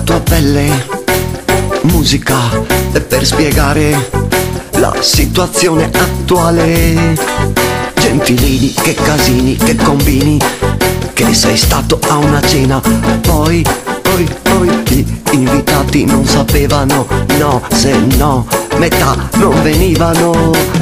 tua pelle, musica per spiegare la situazione attuale. Gentilini, che casini, che combini, che sei stato a una cena, poi gli invitati non sapevano, no, se no, metà non venivano.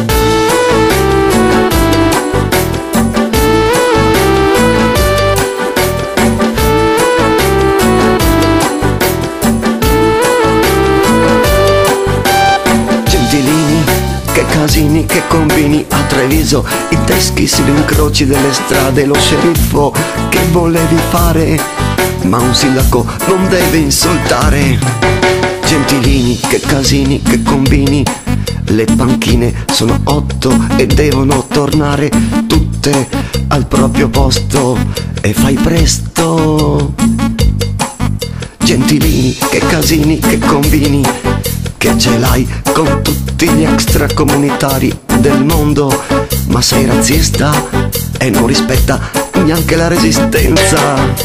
Che casini, che combini a Treviso, i teschissimi incroci delle strade, lo sceriffo che volevi fare, ma un sindaco non deve insultare. Gentilini, che casini, che combini, le panchine sono 8 e devono tornare tutte al proprio posto, e fai presto. Gentilini, che casini, che combini, che ce l'hai con tutti gli extracomunitari del mondo, ma sei razzista e non rispetta neanche la resistenza.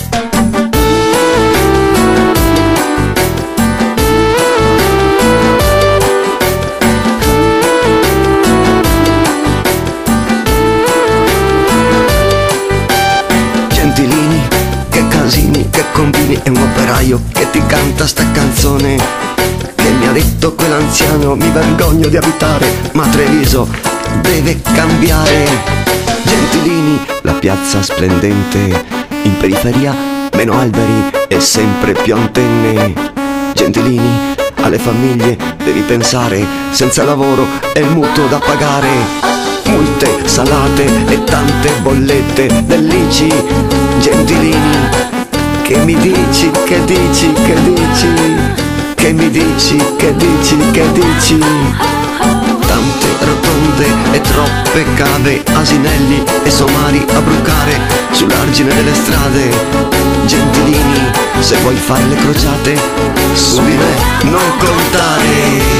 Gentilini, che casini, che combini, è un operaio che ti canta sta canzone. Mi ha detto quell'anziano, mi vergogno di abitare, ma Treviso deve cambiare. Gentilini, la piazza splendente, in periferia meno alberi e sempre più antenne. Gentilini, alle famiglie devi pensare, senza lavoro e il mutuo da pagare, multe salate e tante bollette dell'ICI. Gentilini, che mi dici, che dici, che dici? Che mi dici, che dici, che dici? Tante rotonde e troppe cave, asinelli e somari a brucare sull'argine delle strade. Gentilini, se vuoi fare le crociate, su di me non contare.